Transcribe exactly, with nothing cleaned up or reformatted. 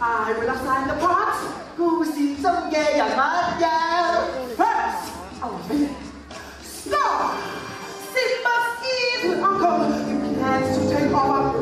I will assign the parts 故事中嘅人物有 First, Star, Seamus Eve, Uncle, he plans to take over